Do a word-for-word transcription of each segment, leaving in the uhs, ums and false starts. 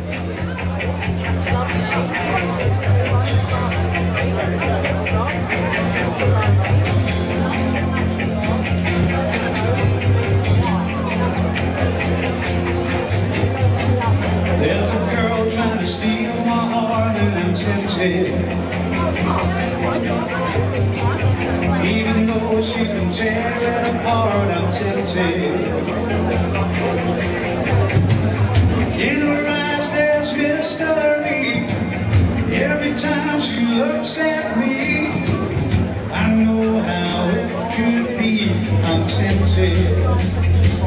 There's a girl trying to steal my heart and I'm tempted. Even though she can tear it apart, I'm tempted. In her eyes there's mystery. Every time she looks at me, I know how it could be. I'm tempted.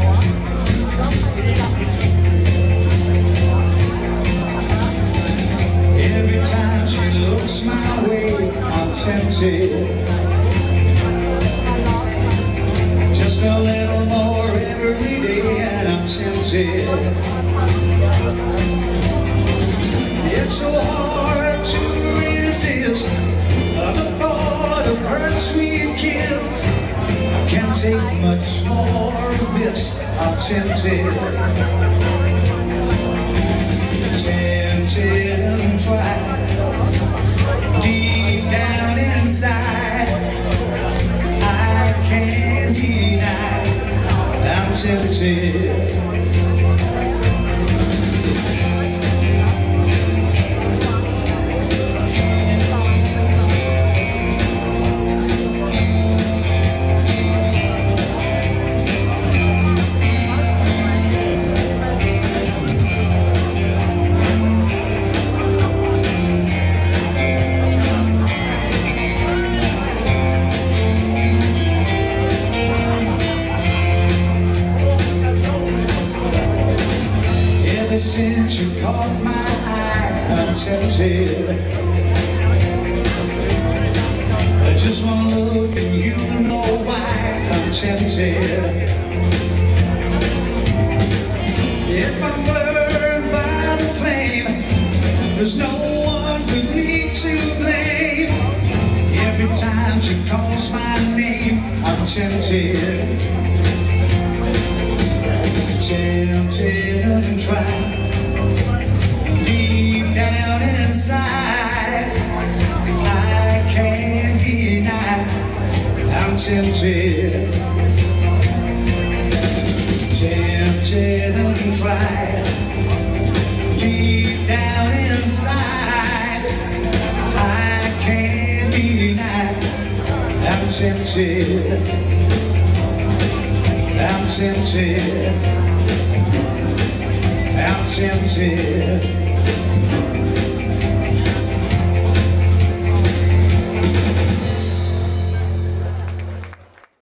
Every time she looks my way, I'm tempted. Just a little more every day and I'm tempted. It's so hard to resist the thought of her sweet kiss. I can't take much more of this, I'm tempted. Tempted and dry, deep down inside, I can't deny I'm tempted. Since you caught my eye, I'm tempted. I just wanna look and you know why I'm tempted. If I'm burned by the flame, there's no one but me to blame. Every time she calls my name, I'm tempted. Tempted and dry, deep down inside, I can't deny I'm tempted. Tempted and dry, deep down inside, I can't deny I'm tempted. I'm tempted. I'm tempted.